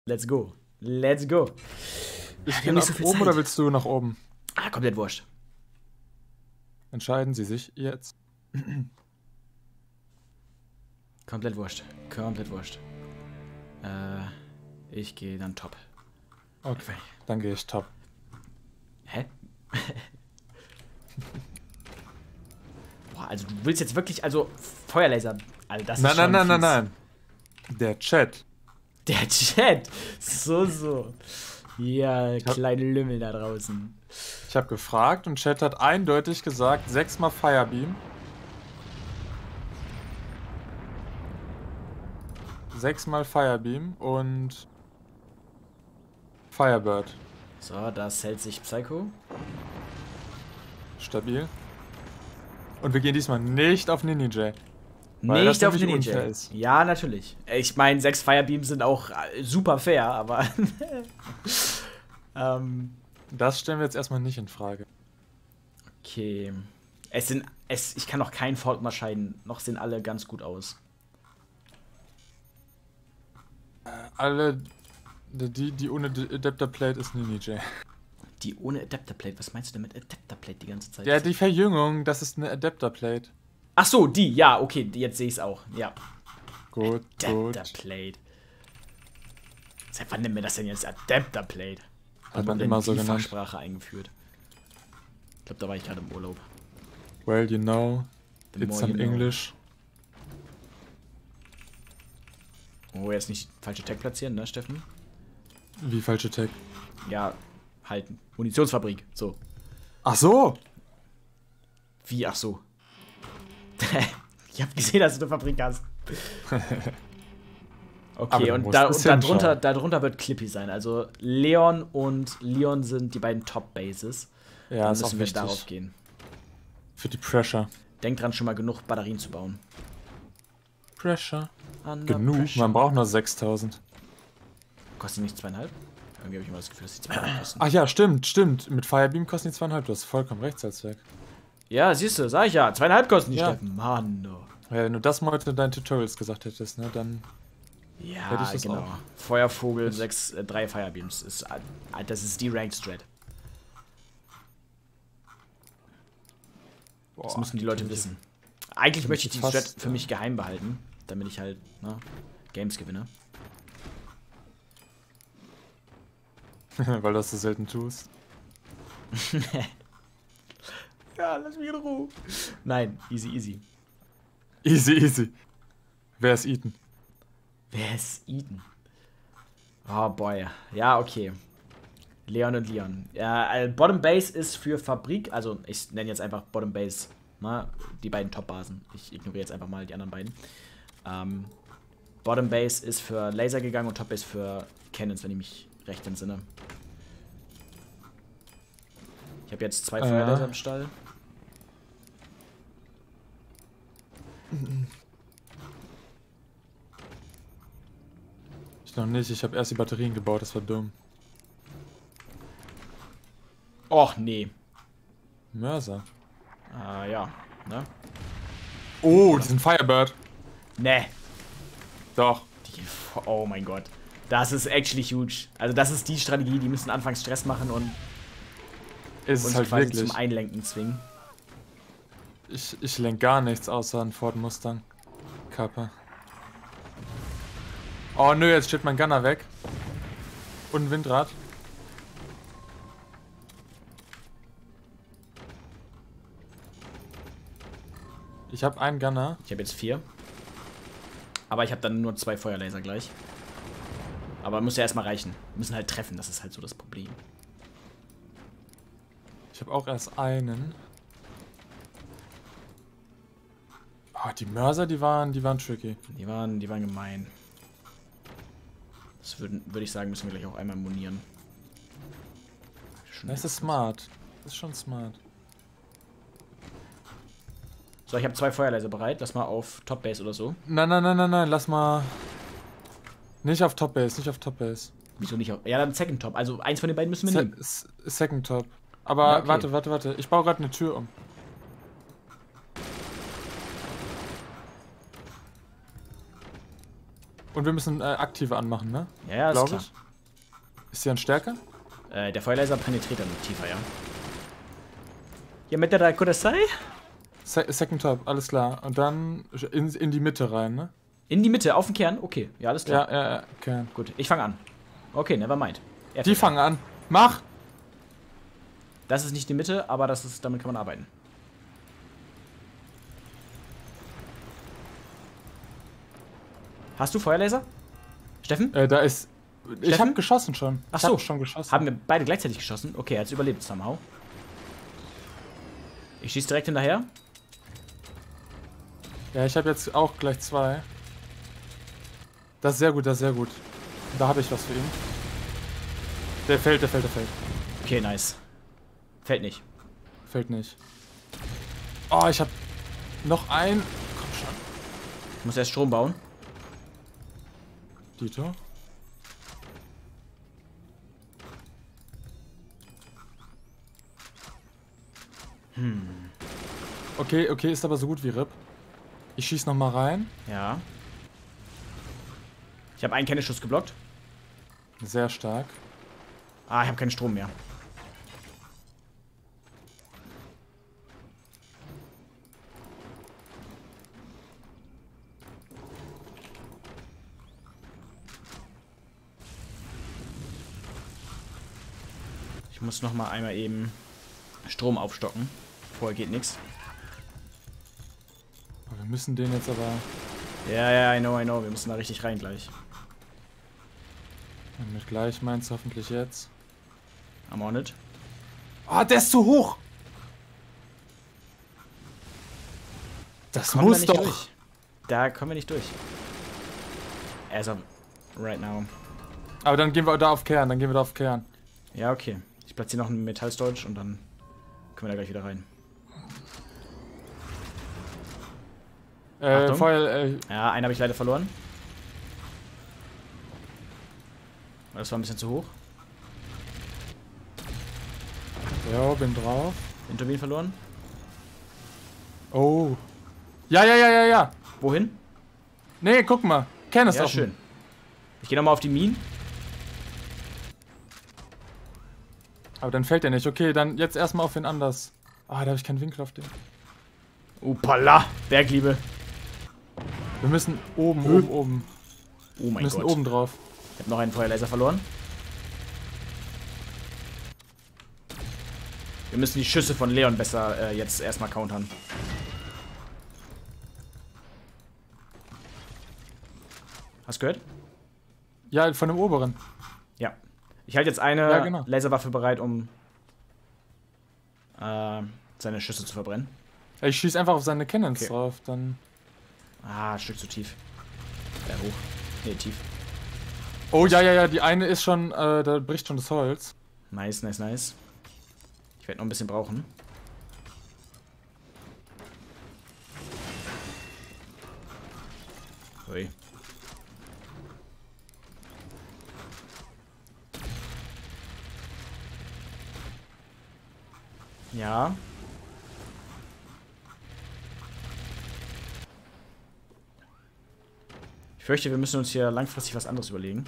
Let's go. Let's go. Ich gehe nach oben oder willst du nach oben? Komplett wurscht. Entscheiden Sie sich jetzt. Komplett wurscht. Komplett wurscht. Ich gehe dann top. Okay, dann gehe ich top. Hä? Boah, also du willst jetzt wirklich, also Feuerlaser, also das ist schon Nein. Der Chat. Der Chat. So. Ja, kleine Lümmel da draußen. Ich habe gefragt und Chat hat eindeutig gesagt, 6-mal Firebeam. 6-mal Firebeam und Firebird. So, das hält sich Psycho. Stabil. Und wir gehen diesmal nicht auf Ninja. Nicht auf Ninja. Ja, natürlich. Ich meine, 6 Firebeams sind auch super fair, aber das stellen wir jetzt erstmal nicht in Frage. Okay. Ich kann noch keinen Fault mal scheiden. Noch sehen alle ganz gut aus. Alle, die ohne Adapter Plate ist Ninja. Die ohne Adapter Plate? Was meinst du denn mit Adapter Plate die ganze Zeit? Ja, die Verjüngung, das ist eine Adapter Plate. Ach so, die, ja, okay, jetzt sehe ich es auch, ja. Gut. Adapter Plate. Seit wann nennen wir das denn jetzt Adapter Plate? Hat man immer so genannt. Sprache eingeführt. Ich glaube, da war ich gerade im Urlaub. Well, you know, it's some English. Oh, jetzt nicht falsche Tag platzieren, ne, Steffen? Wie falsche Tag? Ja, halten. Munitionsfabrik, so. Ach so! Wie, ach so? Ich habe gesehen, dass du eine Fabrik hast. Okay, und darunter wird Clippy sein. Also Leon und Leon sind die beiden Top-Bases. Ja, dann ist müssen auch wir wichtig. darauf gehen. Für die Pressure. Denkt dran, schon mal genug Batterien zu bauen. Pressure. Genug? Man braucht nur 6000. Kostet die nicht 2,5? Irgendwie habe ich immer das Gefühl, dass die 2,5 kosten. Ach ja, stimmt. Mit Firebeam kosten die 2,5. Du hast vollkommen recht, Salzwerk. Ja, siehst du, sag ich ja. 2,5 kosten die, ja. Steffen. Mann, no. Ja, wenn du das mal heute in deinen Tutorials gesagt hättest, ne, dann ja, hätte ich das genau. auch. Feuervogel, 3 Firebeams. Das ist die Ranked Strat. Das müssen die Leute wissen. Eigentlich möchte ich die Strat für mich geheim behalten, damit ich halt Games gewinne. Weil du das so selten tust. Ja, lass mich in Ruhe. Nein, easy. Easy. Wer ist Ethan? Wer ist Ethan? Oh boy. Ja, okay. Leon und Leon. Ja, Bottom Base ist für Fabrik, also ich nenne jetzt einfach Bottom Base, die beiden Top-Basen. Ich ignoriere jetzt einfach mal die anderen beiden. Bottom Base ist für Laser gegangen und Top Base für Cannons, wenn ich mich recht entsinne. Ich habe jetzt 2 Feuerlaser im Stall. Ich noch nicht, ich habe erst die Batterien gebaut, das war dumm. Och, nee. Mörser. Ja, ne? Oh, die sind Firebird. Ne. Doch. Oh mein Gott. Das ist actually huge. Also das ist die Strategie, die müssen anfangs Stress machen und ist uns halt quasi wirklich zum Einlenken zwingen. Ich lenk gar nichts außer einen Ford Mustang. Kappa. Oh nö, jetzt steht mein Gunner weg. Und ein Windrad. Ich habe einen Gunner. Ich habe jetzt 4. Aber ich habe dann nur 2 Feuerlaser gleich. Aber muss ja erstmal reichen. Wir müssen halt treffen, das ist halt so das Problem. Ich habe auch erst einen. Oh, die Mörser, die waren tricky. Die waren gemein. Das würde ich sagen, müssen wir gleich auch einmal monieren. Das ist smart. Das ist schon smart. So, ich habe 2 Feuerlaser bereit. Lass mal auf Top Base oder so. Nein. Lass mal. Nicht auf Top Base. Wieso nicht auf. Ja, dann Second Top. Also eins von den beiden müssen wir nehmen. Second Top. Aber ja, okay. Warte. Ich baue gerade eine Tür um. Und wir müssen aktive anmachen, ne? Ja, ja, ist Glaube klar. ich. Ist die dann stärker? Der Feuerlaser penetriert dann tiefer, ja. Ja, mit der Kudasai? Second Top, alles klar. Und dann in die Mitte rein, ne? In die Mitte, auf den Kern? Okay, ja, alles klar. Ja, okay. Gut, ich fange an. Okay, never mind. Die fangen an. Mach! Das ist nicht die Mitte, aber damit kann man arbeiten. Hast du Feuerlaser? Steffen? Da ist. Ich Steffen? habe geschossen schon. Ach Ich so. hab schon geschossen. Haben wir beide gleichzeitig geschossen? Okay, er hat's überlebt somehow. Ich schieße direkt hinterher. Ja, ich habe jetzt auch gleich 2. Das ist sehr gut, das ist sehr gut. Da habe ich was für ihn. Der fällt. Okay, nice. Fällt nicht. Fällt nicht. Oh, ich habe noch ein. Komm schon. Ich muss erst Strom bauen. Dito. Okay, ist aber so gut wie RIP. Ich schieß noch mal rein. Ja. Ich habe einen Kennenschuss geblockt. Sehr stark. Ah, ich habe keinen Strom mehr. Ich muss noch mal einmal eben Strom aufstocken. Vorher geht nichts. Wir müssen den jetzt aber. Ja, I know. Wir müssen da richtig rein gleich. Mit gleich meinst du hoffentlich jetzt. I'm on it. Ah, der ist zu hoch! Das Kommen wir muss nicht doch. durch. Da kommen wir nicht durch. Also, right now. Aber dann gehen wir da auf Kern, Ja, okay. Ich platziere noch einen Metallstorage und dann können wir da gleich wieder rein. Achtung. Feuer, Ja, einen habe ich leider verloren. Das war ein bisschen zu hoch. ja, bin drauf. Den Turbinen verloren. Oh. Ja. Wohin? Nee, guck mal. Kern ist Ja, offen. schön. Ich gehe nochmal auf die Minen. Aber dann fällt er nicht. Okay, dann jetzt erstmal auf wen anders. Ah, da habe ich keinen Winkel auf den. Upala, Bergliebe. Wir müssen oben. Oh Wir mein müssen Gott. oben drauf. Ich habe noch einen Feuerlaser verloren. Wir müssen die Schüsse von Leon besser jetzt erstmal countern. Hast du gehört? Ja, von dem oberen. Ja. Ich halte jetzt eine Ja, genau. Laserwaffe bereit, um seine Schüsse zu verbrennen. Ja, ich schieße einfach auf seine Cannons Okay. drauf, dann. Ah, ein Stück zu tief. Hoch. Nee, tief. Oh, ja, die eine ist schon, da bricht schon das Holz. Nice. Ich werde noch ein bisschen brauchen. Ui. Ja. Ich fürchte, wir müssen uns hier langfristig was anderes überlegen.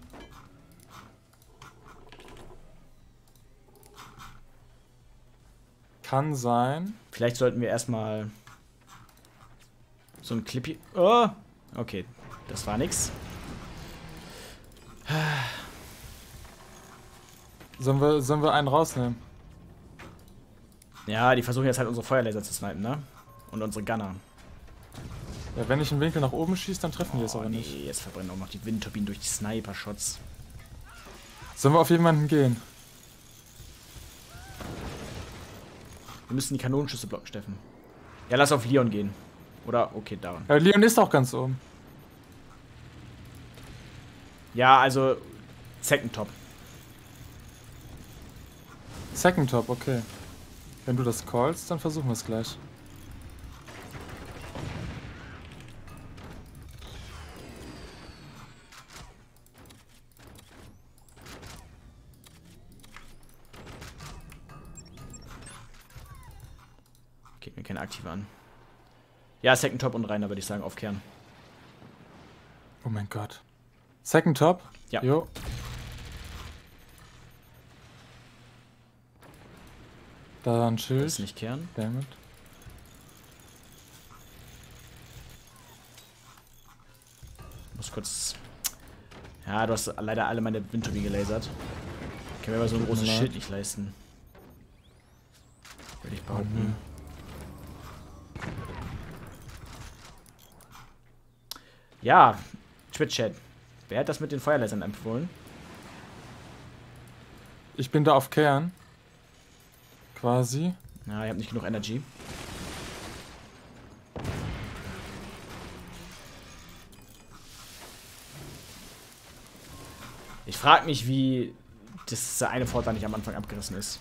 Kann sein. Vielleicht sollten wir erstmal so ein Clippy. Oh! Okay, das war nix. Sollen wir einen rausnehmen? Ja, die versuchen jetzt halt unsere Feuerlaser zu snipen, ne? Und unsere Gunner. Ja, wenn ich einen Winkel nach oben schieße, dann treffen wir es aber nicht. Nee, jetzt verbrennen auch noch die Windturbinen durch die Sniper-Shots. Sollen wir auf jemanden gehen? Wir müssen die Kanonenschüsse blocken, Steffen. Ja, lass auf Leon gehen. Oder, okay, daran. Ja, Leon ist auch ganz oben. Ja, also, Second Top. Second Top, okay. Wenn du das callst, dann versuchen wir es gleich. Geht mir keine aktive an. Ja, Second Top und rein, da würde ich sagen, auf Kern. Oh mein Gott. Second Top? Ja. Jo. Da ein Schild. Das ist nicht Kern. Damit. Muss kurz... Ja, du hast leider alle meine Windturbinen gelasert. Ich kann mir aber so ein großes Schild nicht leisten. Würde ich behaupten. Ja, Twitch-Chat. Wer hat das mit den Feuerlasern empfohlen? Ich bin da auf Kern. Quasi. Ja, ihr habt nicht genug Energy. Ich frage mich, wie das eine Fort da nicht am Anfang abgerissen ist.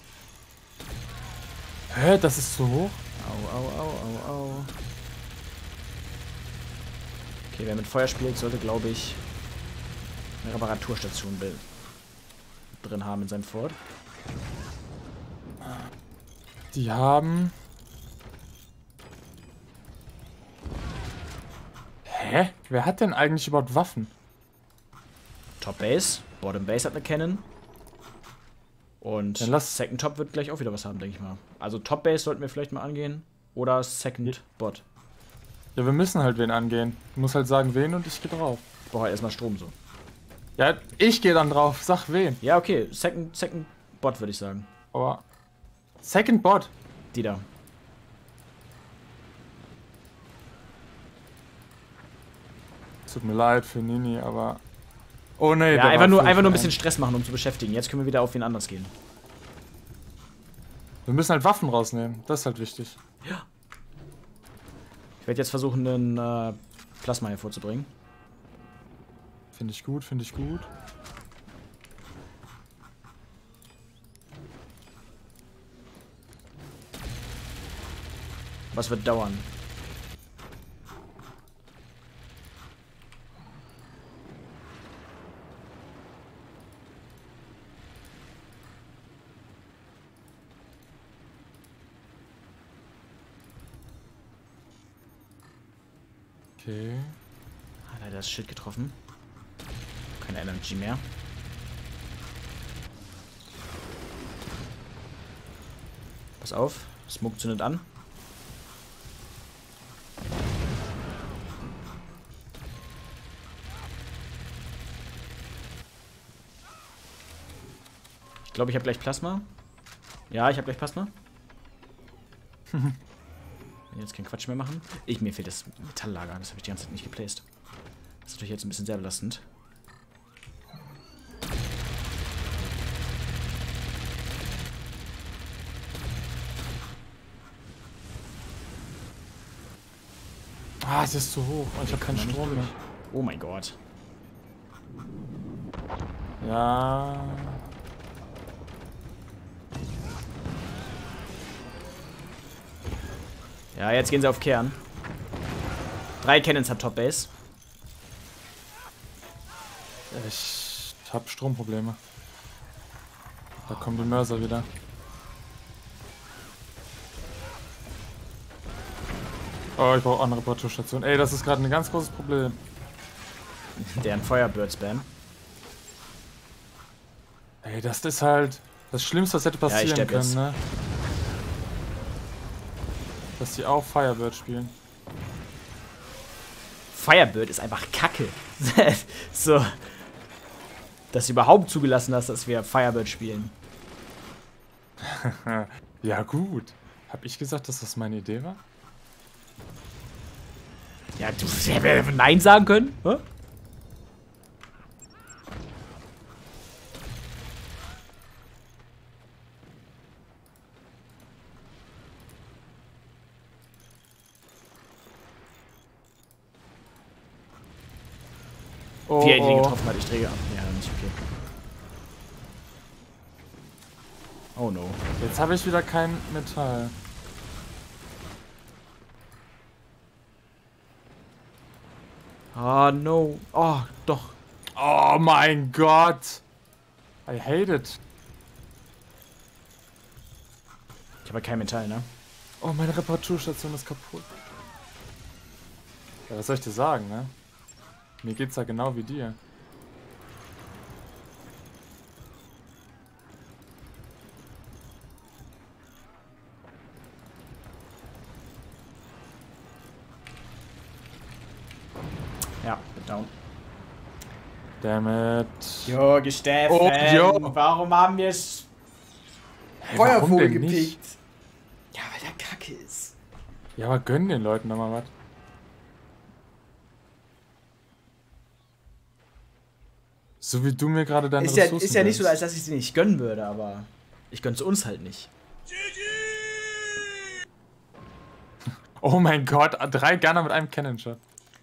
Hä, das ist zu hoch? Au, au, au, au, au. Okay, wer mit Feuer spielt, sollte, glaube ich, eine Reparaturstation drin haben in seinem Fort. Die haben... Hä? Wer hat denn eigentlich überhaupt Waffen? Top Base, Bottom Base hat eine Cannon. Und Dann lass- Second Top wird gleich auch wieder was haben, denke ich mal. Also Top Base sollten wir vielleicht mal angehen. Oder Second Bot. Ja, wir müssen halt wen angehen. Du musst halt sagen, wen und ich geh drauf. Ich brauche halt erstmal Strom so. Ja, ich gehe dann drauf. Sag wen. Ja, okay. Second Bot würde ich sagen. Aber... Second Bot. Die da. Tut mir leid für Nini, aber... Oh nee, Ja, der einfach war nur für ein einen. bisschen Stress machen, um zu beschäftigen. Jetzt können wir wieder auf wen anders gehen. Wir müssen halt Waffen rausnehmen. Das ist halt wichtig. Ich werde jetzt versuchen, einen Plasma hervorzubringen. Finde ich gut, finde ich gut. Was wird dauern? Okay. Ah, leider das Schild getroffen. Keine Energy mehr. Pass auf, Smoke zündet an. Ich glaube, ich habe gleich Plasma. Ja, ich habe gleich Plasma. Jetzt keinen Quatsch mehr machen. Mir fehlt das Metalllager, das habe ich die ganze Zeit nicht geplaced. Das ist natürlich jetzt ein bisschen sehr belastend. Ah, es ist zu hoch. Und ich habe keinen Strom mehr. Oh mein Gott. Ja. Ja, jetzt gehen sie auf Kern. 3 Cannons hat Top Base. Ich habe Stromprobleme. Da kommen die Mörser wieder. Oh, ich brauche andere Reparaturstationen. Ey, das ist gerade ein ganz großes Problem. Deren Firebird-Spam. Ey, das ist halt das Schlimmste, was hätte Ja, ich passieren sterb können, jetzt. ne? Dass die auch Firebird spielen. Firebird ist einfach Kacke. So. Dass du überhaupt zugelassen hast, dass wir Firebird spielen. Ja, gut. Hab ich gesagt, dass das meine Idee war? Ja, du hättest Nein sagen können. Hä? Oh, Wie er ihn oh. getroffen hat, ich drehe ab. Ja, nicht okay. Oh no. Jetzt habe ich wieder kein Metall. Ah, no. Oh, doch. Oh mein Gott. I hate it. Ich habe kein Metall, ne? Oh, meine Reparaturstation ist kaputt. Ja, was soll ich dir sagen, ne? Mir geht's da genau wie dir. Ja, down. Dammit. Jo, Steffen, Oh, jo. warum haben wir es Hey, warum Feuervogel denn nicht? gepickt? Ja, weil der Kacke ist. Ja, aber gönn den Leuten doch mal was. So wie du mir gerade deine Ist ja Ressourcen nicht so, gönnst. als dass ich sie nicht gönnen würde, aber ich gönn's uns halt nicht. Oh mein Gott, 3 Gunner mit einem Cannon-Shot.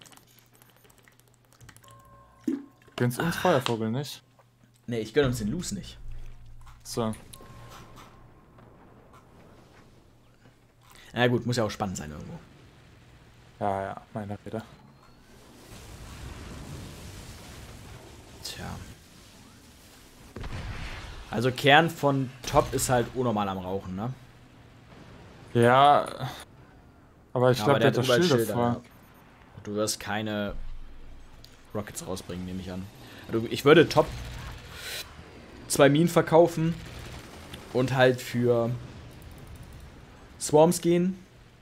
Gönnst uns Feuervogel nicht? Nee, ich gönn uns den Loose nicht. So. Na gut, muss ja auch spannend sein irgendwo. Ja, ja, meine Rede. Tja. Also Kern von Top ist halt unnormal am Rauchen, ne? Ja. Aber ich Ja, glaube, aber der hat doch überall Schilder Schilder, vor. ja. Du wirst keine Rockets rausbringen, nehme ich an. Also ich würde Top 2 Minen verkaufen und halt für Swarms gehen.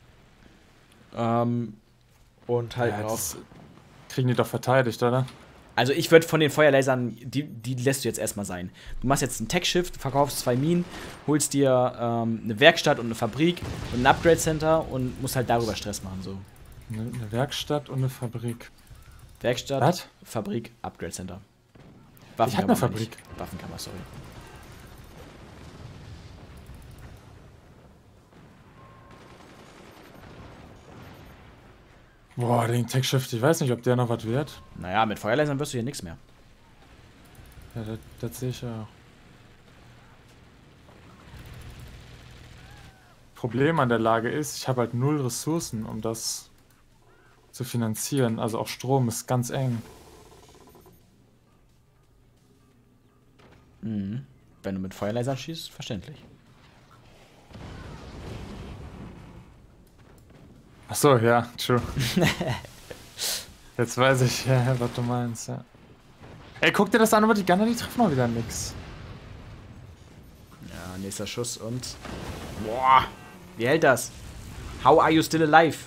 Und halt Ja, noch. das kriegen die doch verteidigt, oder? Also ich würde von den Feuerlasern, die lässt du jetzt erstmal sein. Du machst jetzt einen Tech-Shift, verkaufst 2 Minen, holst dir eine Werkstatt und eine Fabrik und ein Upgrade-Center und musst halt darüber Stress machen, so. Eine Werkstatt und eine Fabrik. Werkstatt, Was? Fabrik, Upgrade-Center. Ich hab eine Fabrik. Nicht. Waffenkammer, sorry. Boah, den Tech-Shift, ich weiß nicht, ob der noch was wird. Naja, mit Feuerlasern wirst du hier nichts mehr. Ja, das sehe ich ja auch. Problem an der Lage ist, ich habe halt 0 Ressourcen, um das zu finanzieren. Also auch Strom ist ganz eng. Mhm. Wenn du mit Feuerlasern schießt, verständlich. Ach so, ja, true. Jetzt weiß ich, ja, was du meinst, ja. Ey, guck dir das an, aber die Gunner, die treffen auch wieder nix. Ja, nächster Schuss und... Boah, wie hält das? How are you still alive?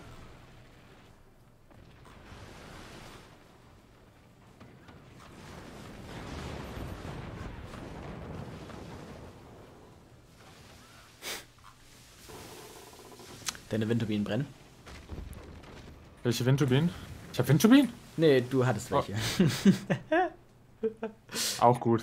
Deine Windturbinen brennen? Welche Windturbinen? Ich hab Windturbinen? Nee, du hattest welche. Auch gut.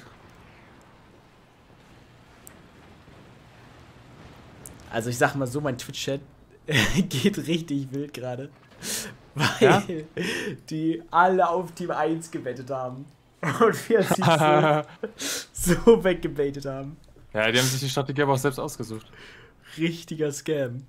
Also ich sag mal so, mein Twitch-Chat geht richtig wild gerade. Weil Ja? die alle auf Team 1 gewettet haben. Und wir sie so weggebaitet haben. Ja, die haben sich die Strategie aber auch selbst ausgesucht. Richtiger Scam.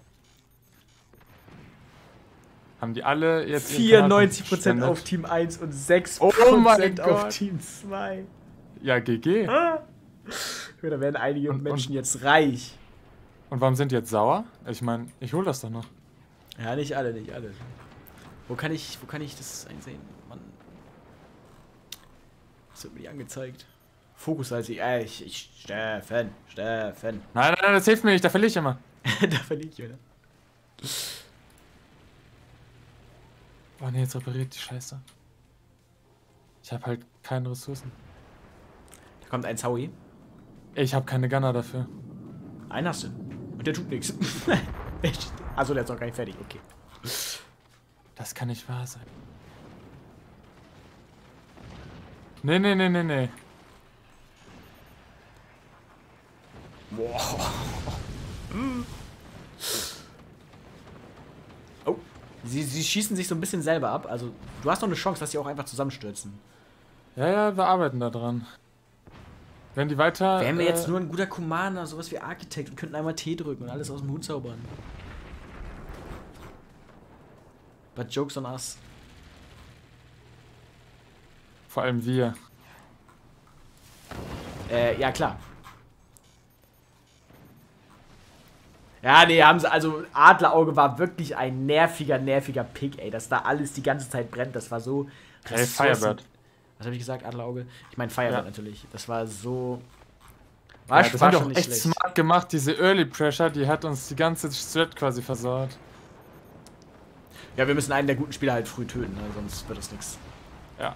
Haben die alle jetzt ihren Kanal 94% gespendet? auf Team 1 und 6% Oh mein auf Gott. Team 2. Ja, GG. Da werden einige Und- Menschen jetzt reich. Und warum sind die jetzt sauer? Ich meine, ich hol das doch noch. Ja, nicht alle, nicht alle. Wo kann ich das einsehen? Mann. Das wird mir nicht angezeigt. Fokus heißt Steffen. Nein, nein, nein, das hilft mir nicht, da verliere ich immer. Da verliere ich wieder. Oh ne, jetzt repariert die Scheiße. Ich habe halt keine Ressourcen. Da kommt ein Zaui. Ich habe keine Gunner dafür. Einen hast du. Und der tut nichts. Also der ist noch gar nicht fertig, okay. Das kann nicht wahr sein. Nee, nee, nee, nee, nee. Boah. Oh. Sie schießen sich so ein bisschen selber ab. Also, du hast noch eine Chance, dass sie auch einfach zusammenstürzen. Ja, ja, wir arbeiten da dran. Wenn die weiter... Wären wir jetzt nur ein guter Commander, sowas wie Architekt und könnten einmal T drücken und alles aus dem Hut zaubern. But jokes on us. Vor allem wir. Ja, klar. Ja, nee, haben sie, also Adlerauge war wirklich ein nerviger Pick, ey, dass da alles die ganze Zeit brennt, das war so... Ey, Firebird. Was habe ich gesagt, Adlerauge? Ich meine Firebird natürlich, das war so... Ja, das hat auch echt smart gemacht, diese Early Pressure, die hat uns die ganze Strat quasi versaut. Ja, wir müssen einen der guten Spieler halt früh töten, ne? Sonst wird das nichts. Ja.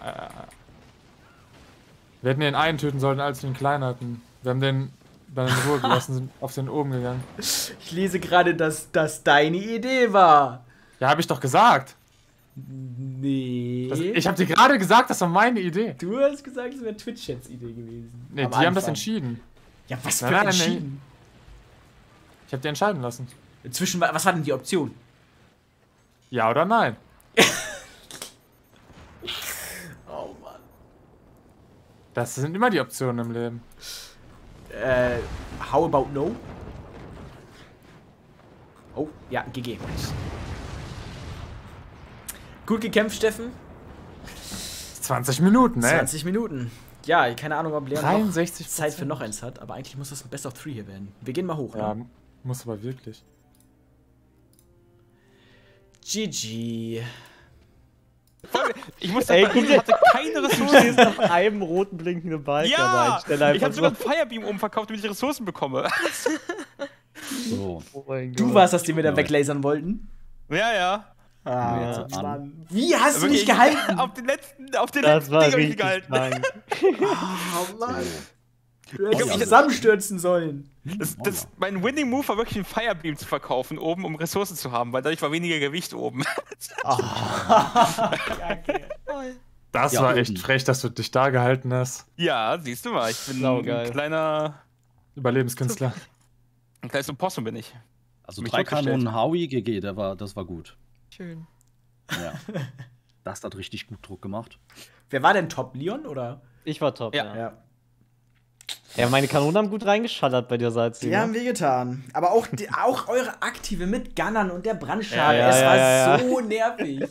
Wir hätten den einen töten sollen, als wir den kleinen hatten. Wir haben den dann in Ruhe gelassen, sind auf den oben gegangen. Ich lese gerade, dass das deine Idee war. Ja, habe ich doch gesagt. Nee. Ich habe dir gerade gesagt, das war meine Idee. Du hast gesagt, es wäre Twitch-Chats Idee gewesen. Nee, die haben das entschieden. Ja, was für Nein, entschieden? nee. Ich habe dir entscheiden lassen. Inzwischen, was war denn die Option? Ja oder nein? Oh Mann. Das sind immer die Optionen im Leben. How about no? Oh, ja, GG. Gut gekämpft, Steffen. 20 Minuten, ne? 20 Minuten. Ja, keine Ahnung, ob Leon 63% noch Zeit für noch eins hat, aber eigentlich muss das ein Best of 3 hier werden. Wir gehen mal hoch, Ja, ne? muss aber wirklich. GG. Ich muss sagen, ich hatte keine Ressourcen. nach einem roten blinkenden Balken. Ja, ich habe sogar einen Firebeam umverkauft, damit ich Ressourcen bekomme. So. Oh mein Du Gott. warst das, den wir da weglasern wollten? Ja. Ah, Mann. Mann. Wie hast du Wirklich, nicht gehalten? Auf den letzten Das Ding war habe ich richtig gehalten. krank. Oh Mann. Du hättest Ich glaub, zusammenstürzen sollen. Mein Winning Move war wirklich, einen Firebeam zu verkaufen oben, um Ressourcen zu haben, weil dadurch war weniger Gewicht oben. Das Ja, war oben. echt frech, dass du dich da gehalten hast. Ja, siehst du mal, ich bin Saugeil. ein kleiner Überlebenskünstler. Opossum bin ich. Also Mich 3 hochgestellt. Kanonen Howie GG, das war gut. Schön. Ja. Das hat richtig gut Druck gemacht. Wer war denn top? Leon oder? Ich war top, Ja. ja. Ja, meine Kanonen haben gut reingeschallert bei dir, Salzi. Die haben wehgetan. Aber auch, auch eure Aktive mit Gunnern und der Brandschaden, Ja, es ja, war ja, so nervig.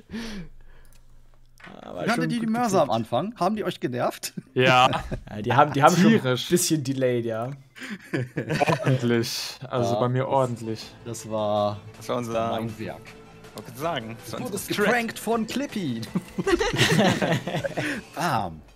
Aber Wie hattet schon die gut Mörser am geklickt. Anfang? Haben die euch genervt? Ja, Ja, die haben schon ein Tierisch. bisschen delayed, ja. ordentlich. Also Ja. bei mir ordentlich. Das war Das war unser. mein Werk. Was sagen? Das war Du unser wurdest Strat. geprankt von Clippy. Bam.